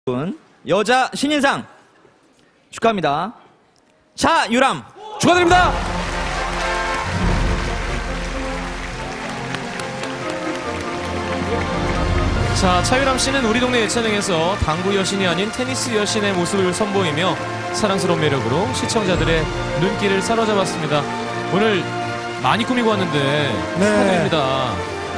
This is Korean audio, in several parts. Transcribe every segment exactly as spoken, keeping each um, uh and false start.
여자 신인상 축하합니다. 차유람 축하드립니다. 자, 차유람 씨는 우리 동네 예체능에서 당구 여신이 아닌 테니스 여신의 모습을 선보이며 사랑스러운 매력으로 시청자들의 눈길을 사로잡았습니다. 오늘 많이 꾸미고 왔는데 네. 축하드립니다.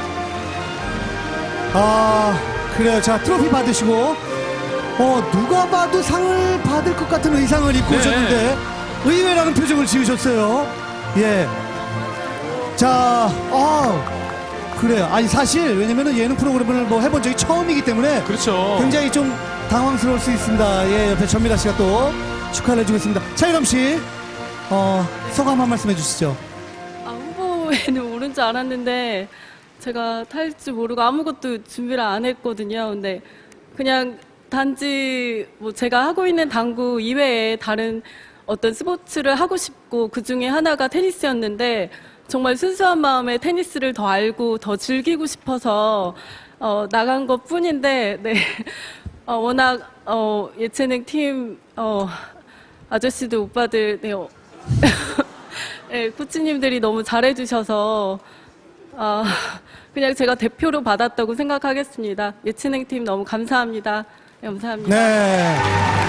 아, 그래요. 자, 트로피 받으시고, 어, 누가 봐도 상을 받을 것 같은 의상을 입고 네. 오셨는데, 의외라는 표정을 지으셨어요. 예. 자, 아, 그래요. 아니, 사실, 왜냐면은 예능 프로그램을 뭐 해본 적이 처음이기 때문에, 그렇죠. 굉장히 좀 당황스러울 수 있습니다. 예, 옆에 전미라 씨가 또 축하를 해주고 있습니다. 차유람 씨, 어, 소감 한 말씀 해주시죠. 아, 후보에는 오른 줄 알았는데 제가 탈 줄 모르고 아무것도 준비를 안 했거든요. 근데 그냥 단지 뭐 제가 하고 있는 당구 이외에 다른 어떤 스포츠를 하고 싶고 그 중에 하나가 테니스였는데 정말 순수한 마음에 테니스를 더 알고 더 즐기고 싶어서 어, 나간 것 뿐인데 네. 어, 워낙 어, 예체능 팀 어, 아저씨들 오빠들 네, 어, 네, 코치님들이 너무 잘해주셔서 아, 그냥 제가 대표로 받았다고 생각하겠습니다. 예체능 팀 너무 감사합니다. 네, 감사합니다. 네.